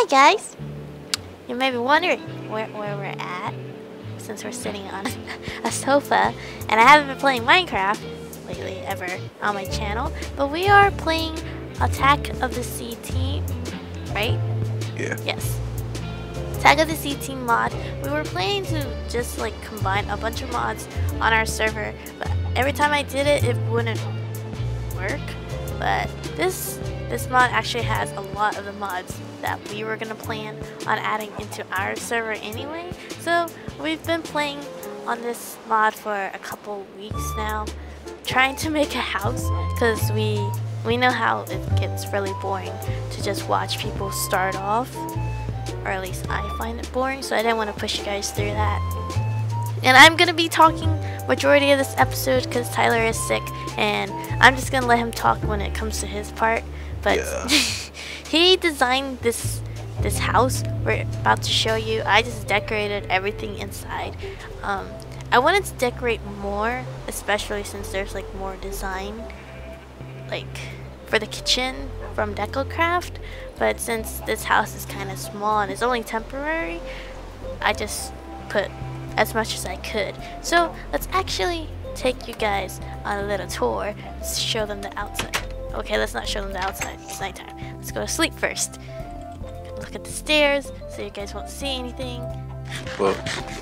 Hi guys! You may be wondering where we're at, since we're sitting on a sofa, and I haven't been playing Minecraft lately ever on my channel, but we are playing Attack of the Sea Team, right? Yeah. Yes. Attack of the Sea Team mod. We were planning to just like combine a bunch of mods on our server, but every time I did it, it wouldn't work. But this mod actually has a lot of the mods that we were gonna plan on adding into our server anyway. So we've been playing on this mod for a couple weeks now, trying to make a house, because we know how it gets really boring to just watch people start off, or at least I find it boring, so I didn't want to push you guys through that. And I'm gonna be talking majority of this episode because Tyler is sick, and I'm just gonna let him talk when it comes to his part. But yeah. He designed this house we're about to show you. I just decorated everything inside. I wanted to decorate more, especially since there's like more design like for the kitchen from DecoCraft, but since this house is kind of small and it's only temporary, I just put as much as I could. So let's actually take you guys on a little tour to show them the outside. Okay, let's not show them the outside, it's nighttime. Let's go to sleep first. Look at the stairs so you guys won't see anything. Well.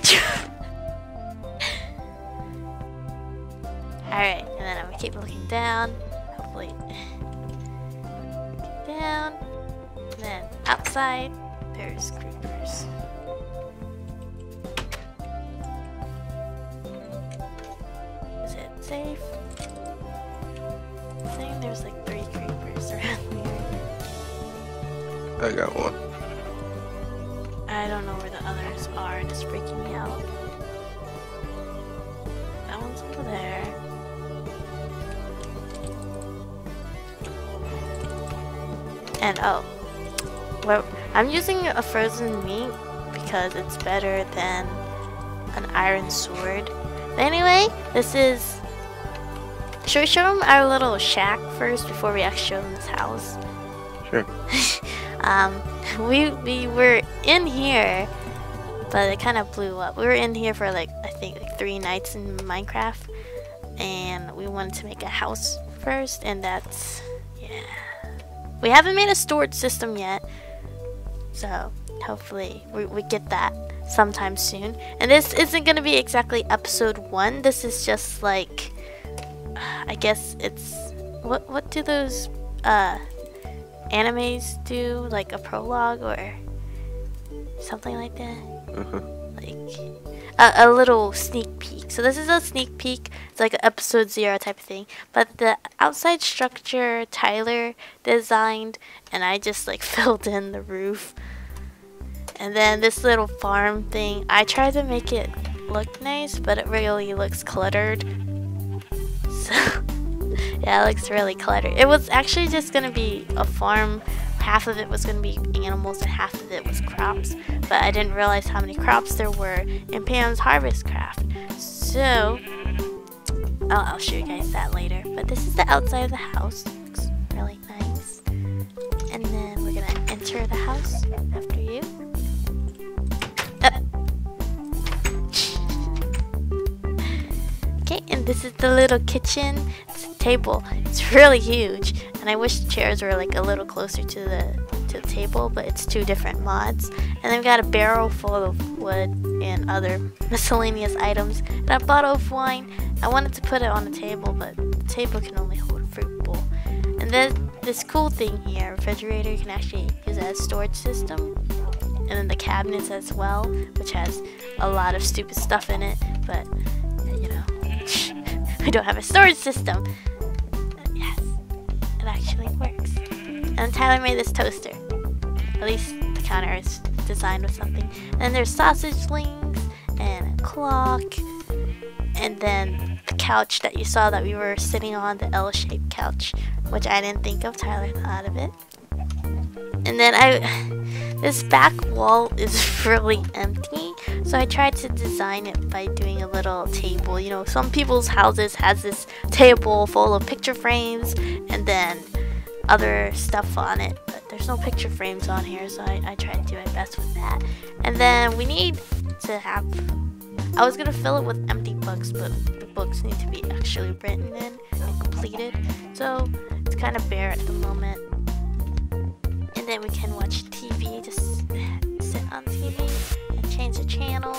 Alright, and then I'm gonna keep looking down. Hopefully. Down. And then outside, there's creepers. Is it safe? I think there's like 3 creepers around here. I got one. I don't know where the others are, it's freaking me out. That one's over there. And oh, well, I'm using a frozen meat because it's better than an iron sword. But anyway, this is... Should we show them our little shack first before we actually show them this house? Sure. We were in here, but it kind of blew up. We were in here for like, I think like 3 nights in Minecraft, and we wanted to make a house first, and that's, yeah. We haven't made a storage system yet, so hopefully we get that sometime soon. And this isn't going to be exactly episode 1. This is just like, I guess it's, what do those animes do? Like a prologue or something like that? Like a little sneak peek. So this is a sneak peek. It's like an episode 0 type of thing. But the outside structure Tyler designed, and I just like filled in the roof. And then this little farm thing, I tried to make it look nice, but it really looks cluttered. So yeah, it looks really cluttered. It was actually just gonna be a farm. Half of it was gonna be animals and half of it was crops. But I didn't realize how many crops there were in Pam's Harvest Craft. So I'll show you guys that later. But this is the outside of the house. Looks really nice. And then we're gonna enter the house after you. Okay, and this is the little kitchen. It's a table. It's really huge, and I wish the chairs were like a little closer to the table, but it's 2 different mods. And then we got a barrel full of wood and other miscellaneous items, and a bottle of wine. I wanted to put it on the table, but the table can only hold a fruit bowl. And then this cool thing here, refrigerator, you can actually use it as a storage system. And then the cabinets as well, which has a lot of stupid stuff in it, but you know, we don't have a storage system. Yes, it actually works. And Tyler made this toaster. At least the counter is designed with something. And then there's sausage links and a clock. And then the couch that you saw that we were sitting on, the L-shaped couch, which I didn't think of. Tyler thought of it. And then this back wall is really empty, so I tried to design it by doing a little table. You know, some people's houses has this table full of picture frames and then other stuff on it, but there's there's no picture frames on here, so I try to do my best with that. And then we need to have, I was gonna fill it with empty books, but the books need to be actually written in and completed, so it's kind of bare at the moment. And then we can watch TV, just sit on TV and change the channel.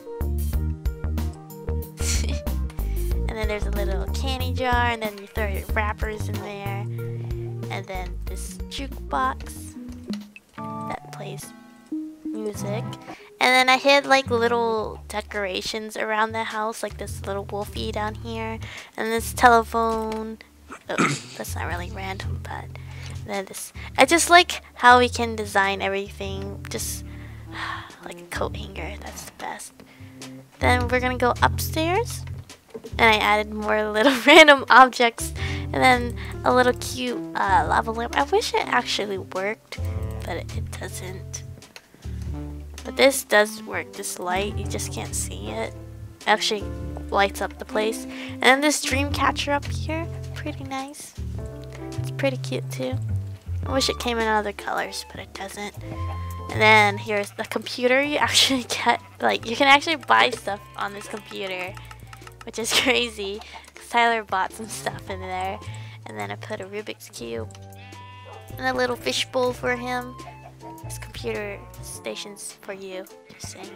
And then there's a little candy jar, and then you throw your wrappers in there. And then this jukebox that plays music. And then I hid like little decorations around the house, like this little wolfie down here, and this telephone. Oh, that's not really random, but then this. I just like how we can design everything, just like a coat hanger. That's the best. Then we're gonna go upstairs, and I added more little random objects, and then a little cute lava lamp. I wish it actually worked, but it doesn't. But this does work. This light, you just can't see it. It actually lights up the place. And then this dream catcher up here, pretty nice. It's pretty cute too. I wish it came in other colors, but it doesn't. And then here's the computer. You actually get, like, you can actually buy stuff on this computer, which is crazy, because Tyler bought some stuff in there. And then I put a Rubik's Cube and a little fishbowl for him. This computer station's for you, just saying.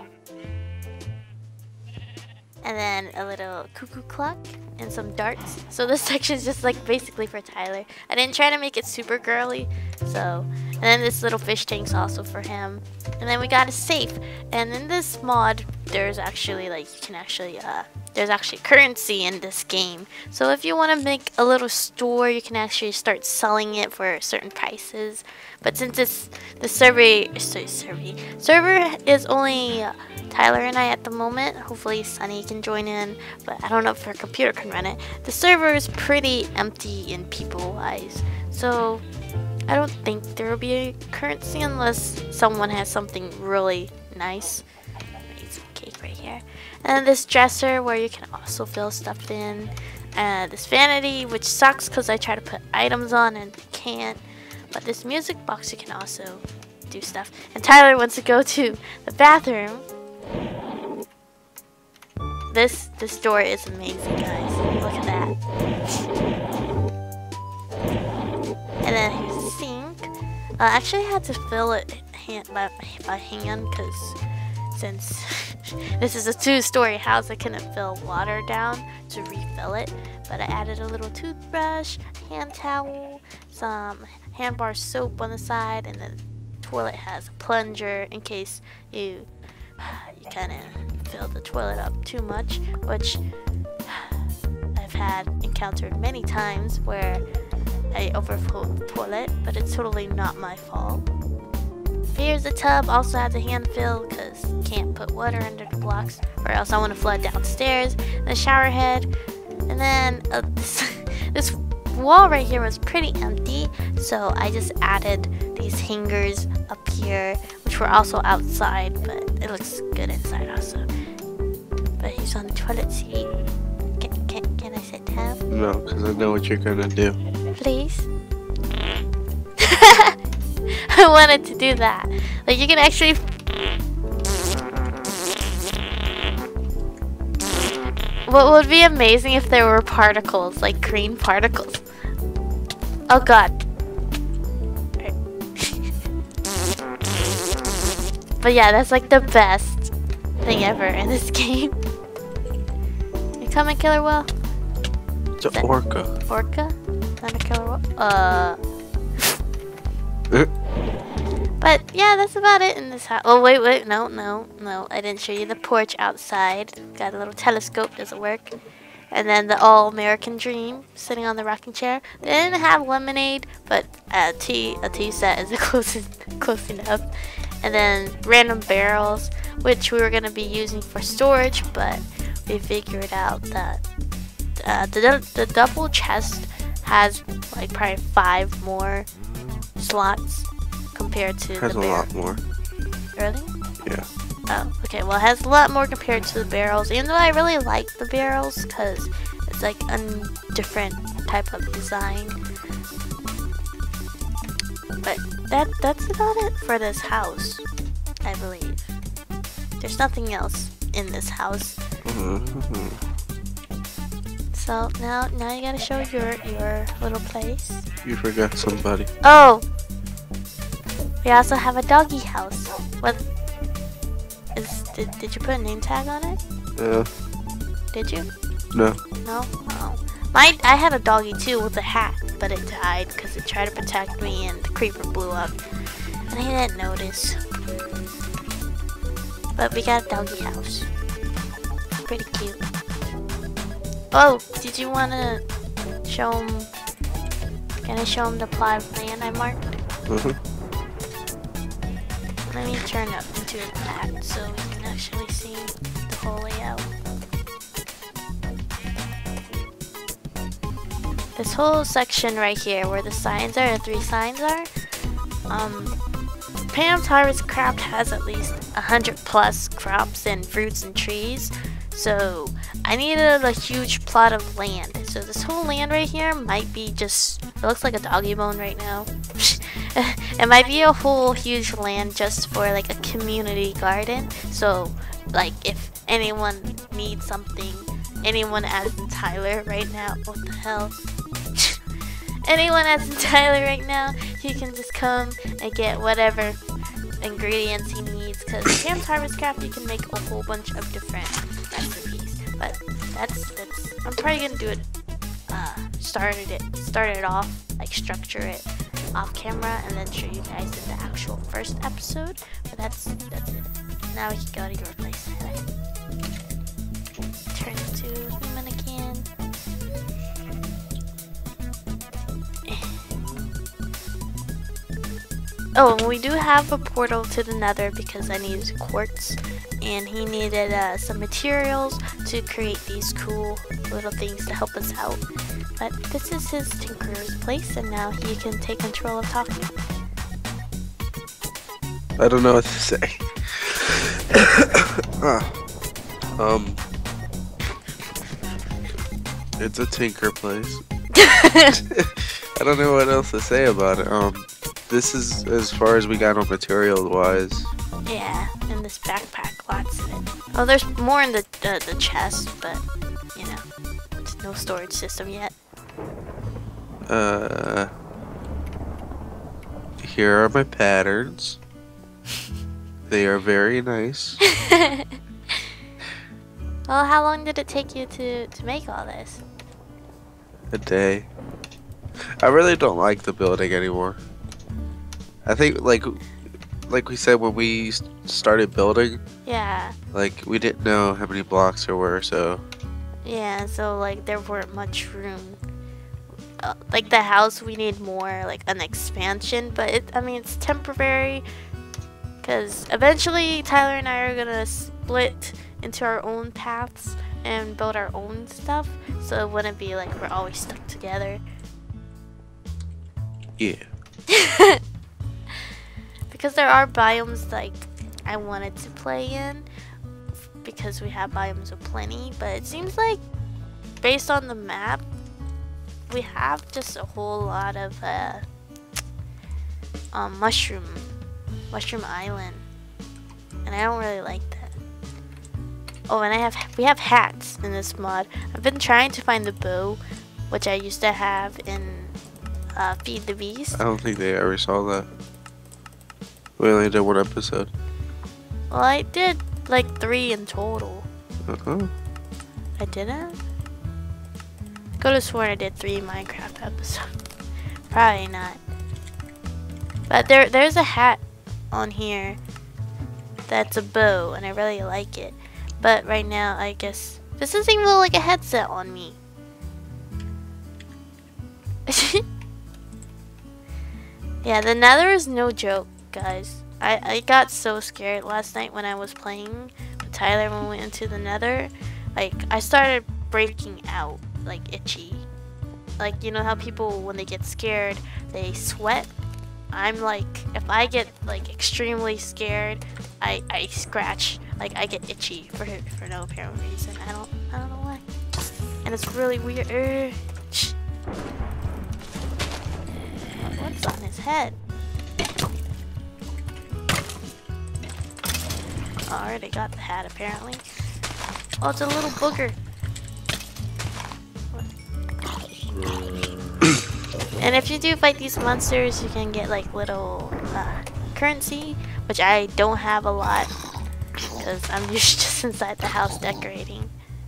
And then a little cuckoo clock and some darts. So this section is just like basically for Tyler. I didn't try to make it super girly, so. And then this little fish tank's also for him. And then we got a safe. And in this mod, there's actually like, you can actually, there's actually currency in this game. So if you want to make a little store, you can actually start selling it for certain prices. But since it's the server is only Tyler and I at the moment, hopefully Sunny can join in, but I don't know if her computer can run it. The server is pretty empty in people-wise, so I don't think there will be a currency unless someone has something really nice. Make some cake right here. And this dresser where you can also fill stuff in. And this vanity, which sucks because I try to put items on and can't. But this music box, you can also do stuff. And Tyler wants to go to the bathroom. This door is amazing, guys. Look at that. And then here's the sink. I actually had to fill it by hand because since this is a 2-story house, I couldn't fill water down to refill it. But I added a little toothbrush, hand towel, some hand bar soap on the side, and the toilet has a plunger in case you kind of fill the toilet up too much, which I've had encountered many times where I overfill the toilet, but it's totally not my fault. Here's the tub, also has a hand fill because you can't put water under the blocks or else I want to flood downstairs. The shower head, and then this wall right here was pretty empty, so I just added these hangers up here, which were also outside, but it looks good inside also. But he's on the toilet seat. Can I sit down? No, because I know what you're gonna do. Please? I wanted to do that. Like, you can actually... What would be amazing if there were particles, like green particles. Oh god. But yeah, that's like the best thing ever in this game. You coming, Killer Whale? It's an orca. Orca? Not a killer whale? But yeah, that's about it in this house. Oh wait, no, I didn't show you the porch outside. Got a little telescope, doesn't work. And then the all-American Dream sitting on the rocking chair. They didn't have lemonade, but a tea set is close enough. And then random barrels, which we were gonna be using for storage, but we figured out that the double chest has like probably 5 more slots compared to Has the a lot more. Really? Yeah. Oh, okay. Well, it has a lot more compared to the barrels. Even though I really like the barrels because it's like a different type of design. But that's about it for this house, I believe. There's nothing else in this house. So now you gotta show your little place. You forgot somebody. Oh, we also have a doggy house. What is? Did you put a name tag on it? Yeah. Did you? No. No. Oh. I had a doggy too with a hat, but it died because it tried to protect me and the creeper blew up, and I didn't notice. But we got a doggy house. Pretty cute. Oh, did you wanna show him? Can I show him the plot of land I marked? Let me turn up into a map so we can actually see the whole layout. This whole section right here where the signs are, the 3 signs are, Pam's Harvest Craft has at least 100 plus crops and fruits and trees, so I needed a huge plot of land. So this whole land right here might be just, it looks like a doggy bone right now. It might be a whole huge land just for like a community garden. So like if anyone needs something, anyone as in Tyler right now, what the hell? Anyone as in Tyler right now, he can just come and get whatever ingredients he needs, because Pam's Harvest Craft you can make a whole bunch of different recipes. But that's I'm probably gonna do it start it off, like structure it off camera and then show you guys in the actual first episode. But that's it. Now we can go to your place. Turn into human again. Oh, and we do have a portal to the Nether because I needed quartz, and he needed some materials to create these cool little things to help us out. But this is his tinkerer's place, and now he can take control of talking. I don't know what to say. It's a tinker place. I don't know what else to say about it. This is as far as we got on material wise. Yeah, in this backpack, lots of it. Oh, there's more in the chest, but you know, there's no storage system yet. Here are my patterns. They are very nice. Well, how long did it take you to make all this? A day. I really don't like the building anymore. I think like we said when we started building. Yeah. Like we didn't know how many blocks there were, so. Yeah, so like there weren't much room. Like the house, we need more like an expansion, but I mean it's temporary, because eventually Tyler and I are gonna split into our own paths and build our own stuff, so it wouldn't be like we're always stuck together. Yeah. Because there are biomes like I wanted to play in, because we have biomes of plenty, but it seems like based on the map we have just a whole lot of mushroom island, and I don't really like that. Oh, and we have hats in this mod. I've been trying to find the bow, which I used to have in Feed the Beast. I don't think they ever saw that. We only did 1 episode. Well, I did like 3 in total. I didn't? Could have sworn I did 3 Minecraft episodes. Probably not. But there's a hat on here that's a bow, and I really like it. But right now, I guess this doesn't even look like a headset on me. Yeah, the Nether is no joke, guys. I got so scared last night when I was playing with Tyler when we went into the Nether. Like, I started breaking out, like, itchy. Like, you know how people, when they get scared, they sweat? I'm like, if I get, like, extremely scared, I scratch. Like, I get itchy for no apparent reason. I don't know why. And it's really weird. What's on his head? I already got the hat apparently. Oh, it's a little booger. And if you do fight these monsters, you can get like little currency, which I don't have a lot because I'm usually just inside the house decorating.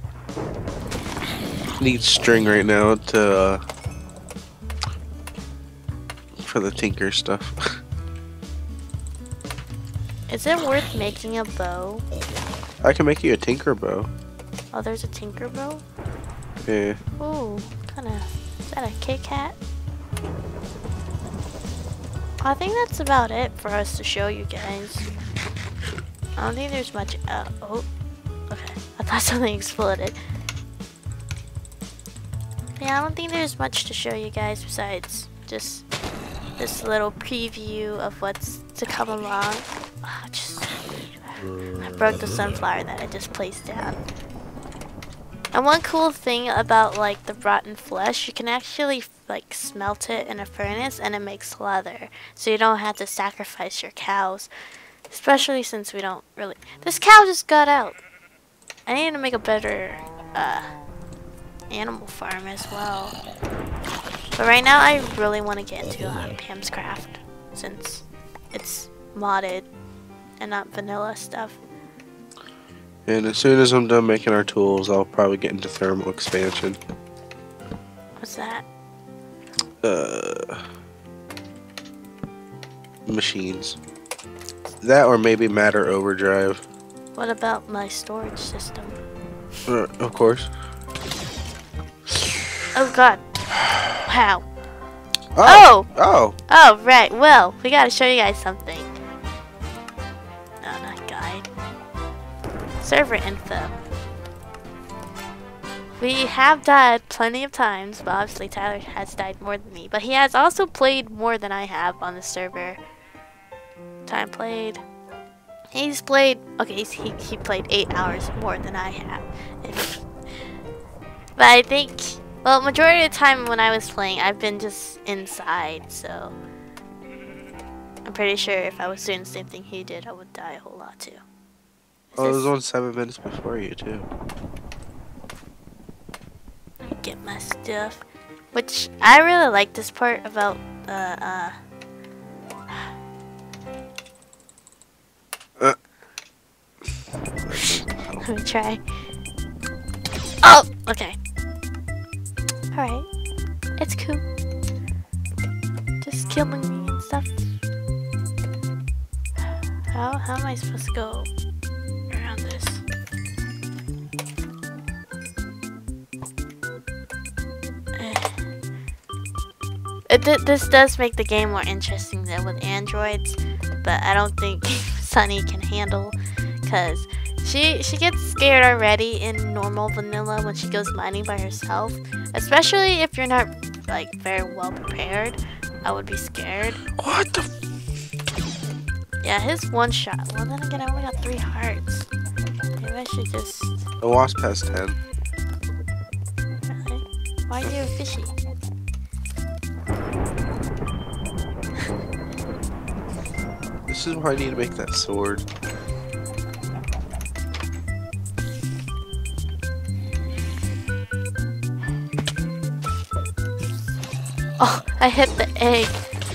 Need string right now to for the tinker stuff. Is it worth making a bow? I can make you a tinker bow. Oh, there's a tinker bow? Yeah. Ooh, kinda. Is that a Kit Kat? I think that's about it for us to show you guys. I don't think there's much. Oh, okay. I thought something exploded. Yeah, I don't think there's much to show you guys besides just this little preview of what's to come along. Oh, I broke the sunflower that I just placed down. And one cool thing about like the rotten flesh, you can actually like smelt it in a furnace and it makes leather. So you don't have to sacrifice your cows. Especially since we don't really... This cow just got out. I need to make a better animal farm as well. But right now I really want to get into Pam's Craft since it's modded and not vanilla stuff. And as soon as I'm done making our tools, I'll probably get into thermal expansion. What's that? Machines. That or maybe matter overdrive. What about my storage system? Of course. Oh god. Wow. Oh! Oh! Oh, right. Well, we gotta show you guys something. No, not guide. Server info. We have died plenty of times, but obviously Tyler has died more than me. But he has also played more than I have on the server. Time played. He's played. Okay, he played 8 hours more than I have. But I think, well, majority of the time when I was playing, I've been just inside. So I'm pretty sure if I was doing the same thing he did, I would die a whole lot too. I was on 7 minutes before you too. Let me get my stuff. Which I really like this part about let me try. Oh, okay. Alright. It's cool. Just killing me and stuff. How am I supposed to go around this? This does make the game more interesting than with androids, but I don't think Sunny can handle, because she gets scared already in normal vanilla when she goes mining by herself, especially if you're not like very well prepared. I would be scared. What the? Yeah, his one shot. Well, then again, I only got 3 hearts. Maybe I should just. The wasp has 10. Really? Why are you fishy? This is why I need to make that sword. Oh, I hit the egg.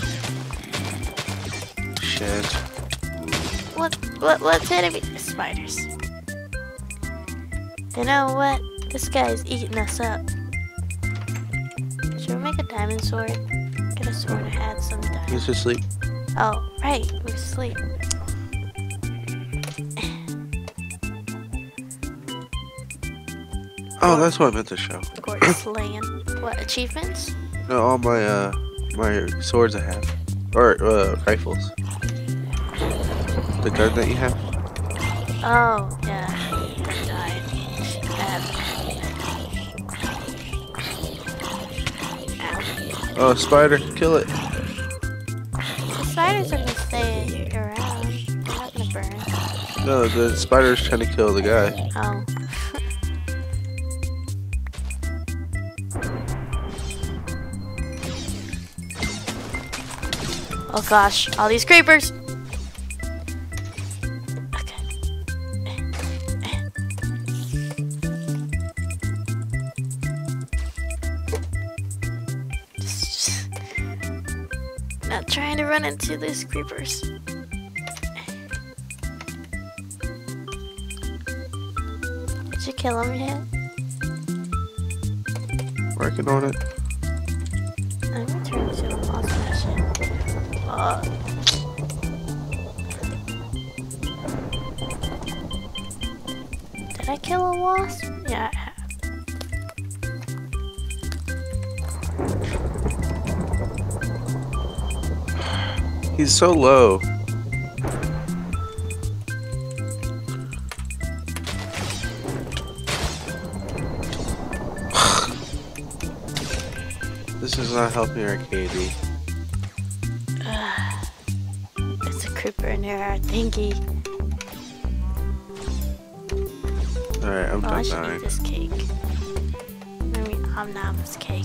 Shit. What's hitting me? Spiders. You know what? This guy's eating us up. Should we make a diamond sword? Get a sword that had some diamonds. He's asleep. Oh, right. We're asleep. Oh, that's what I meant to show. Gorgeous land. What, achievements? No, all my my swords I have, or rifles. The gun that you have. Oh, yeah. That died. Ow. Oh, spider, kill it. The spiders are gonna stay around. They're not gonna burn. No, the spider's trying to kill the guy. Oh. Oh gosh, all these creepers! Okay. not trying to run into these creepers. Did you kill him yet? Working on it. I'm gonna turn into a moss mission. Did I kill a wasp? Yeah, I have. He's so low. This is not helping our KD. It's a creeper near our thingy. Alright, I'm I done should dying. eat this cake. I mean, Omnibus cake.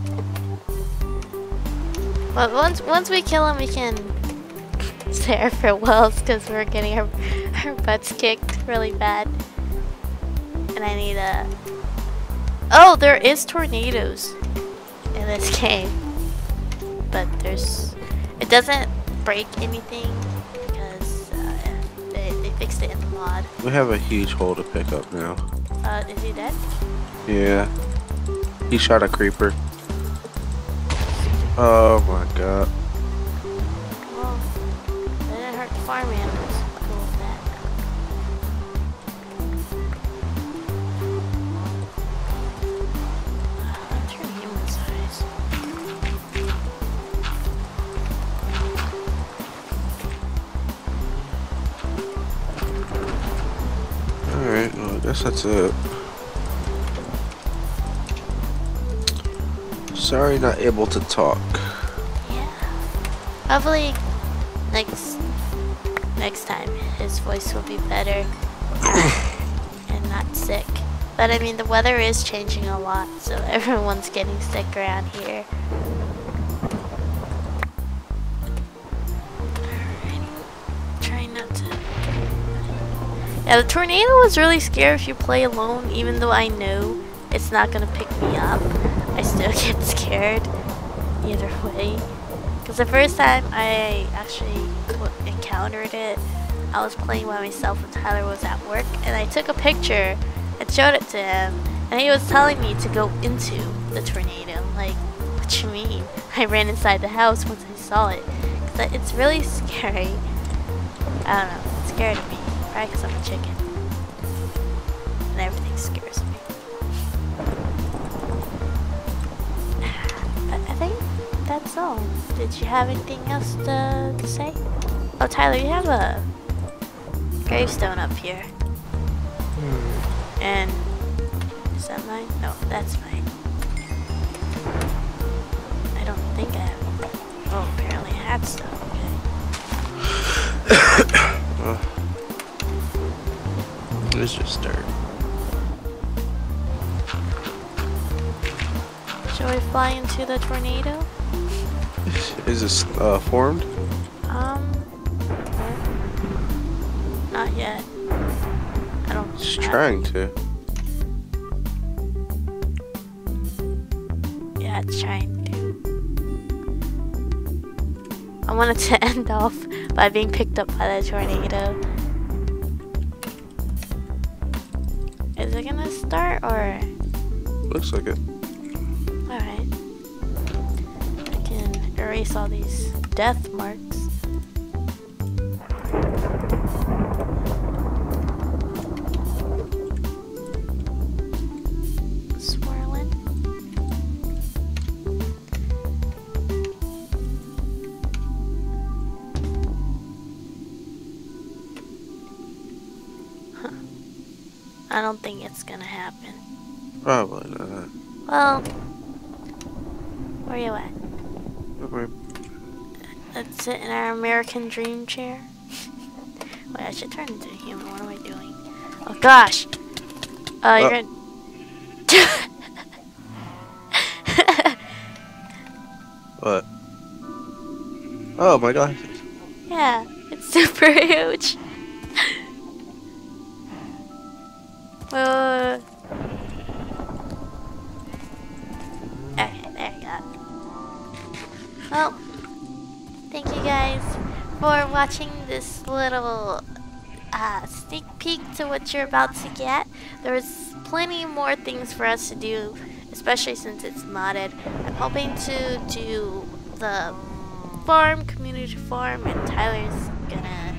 But once we kill him, we can say our farewells because we're getting our butts kicked really bad. And I need a... Oh, there is tornadoes in this game. But there's... It doesn't break anything because they fixed it in the mod. We have a huge hole to pick up now. Is he dead? Yeah. He shot a creeper. Oh my god. Well, they didn't hurt the farm animals. Cool with that. I'm turning human size. Alright, well, I guess that's it. Sorry, not able to talk. Yeah. Hopefully, next time his voice will be better and not sick. But I mean, the weather is changing a lot, so everyone's getting sick around here. Alright, trying not to. Yeah, the tornado was really scary if you play alone, even though I know it's not gonna pick me up. I still get scared either way. Because the first time I actually encountered it, I was playing by myself when Tyler was at work, and I took a picture and showed it to him, and he was telling me to go into the tornado. I'm like, what you mean? I ran inside the house once I saw it. Cause it's really scary. I don't know, it scared me. Probably because I'm a chicken. And everything scares me. I think that's all. Did you have anything else to say? Oh, Tyler, you have a gravestone up here. And is that mine? No, that's mine. I don't think I have. Oh, apparently I had stuff. Okay. It's just dirt. Shall we fly into the tornado? Is this formed? Not yet. I don't. It's trying to. Yeah, it's trying to. I wanted to end off by being picked up by the tornado. Is it gonna start or? Looks like it. Alright. I can erase all these death marks. Swirling. Huh. I don't think it's gonna happen. Probably not. Well, where you at? Okay. Let's sit in our American dream chair. Wait, I should turn into a human. What am I doing? Oh gosh! You're gonna. What? Oh my god. Yeah, it's super huge. Okay, there you go. Well, watching this little sneak peek to what you're about to get. There's plenty more things for us to do, especially since it's modded. I'm hoping to do the farm, community farm, and Tyler's gonna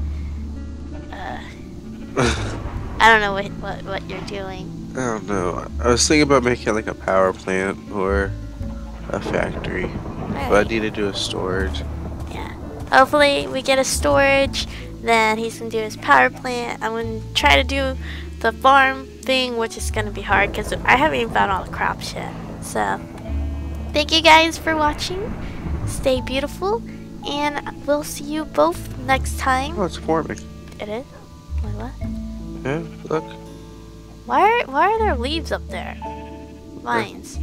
I don't know what you're doing. I don't know. I was thinking about making like a power plant or a factory, but I need to do a storage. Yeah. Hopefully we get a storage, then he's gonna do his power plant. I'm gonna try to do the farm thing, which is gonna be hard because I haven't even found all the crops yet. So, thank you guys for watching. Stay beautiful, and we'll see you both next time. Oh, it's forming. It is? Wait, what? Yeah, look. Why are there leaves up there? Vines.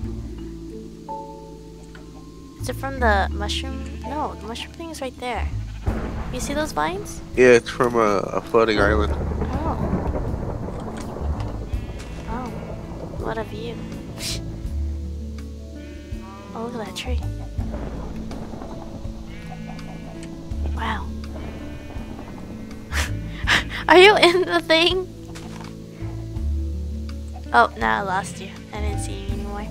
Is it from the mushroom? No, the mushroom thing is right there. You see those vines? Yeah, it's from a floating island. Oh. Oh. What a view. Oh, look at that tree. Wow. Are you in the thing? Oh, now I lost you. I didn't see you anymore.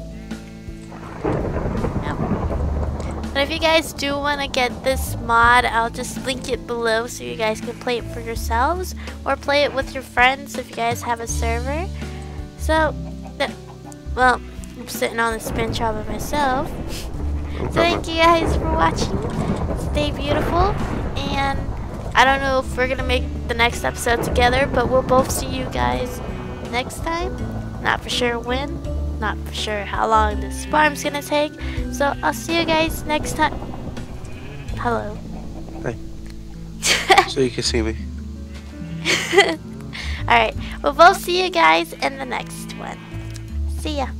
Yep. But if you guys do want to get this mod, I'll just link it below so you guys can play it for yourselves or play it with your friends if you guys have a server. So, well, I'm sitting on the spin trap by myself. So thank you guys for watching. Stay beautiful, and I don't know if we're gonna make the next episode together, but we'll both see you guys next time. Not for sure when, not for sure how long this farm's gonna take. So I'll see you guys next time. Hello. Hi. So you can see me. Alright, we'll both see you guys in the next one. See ya.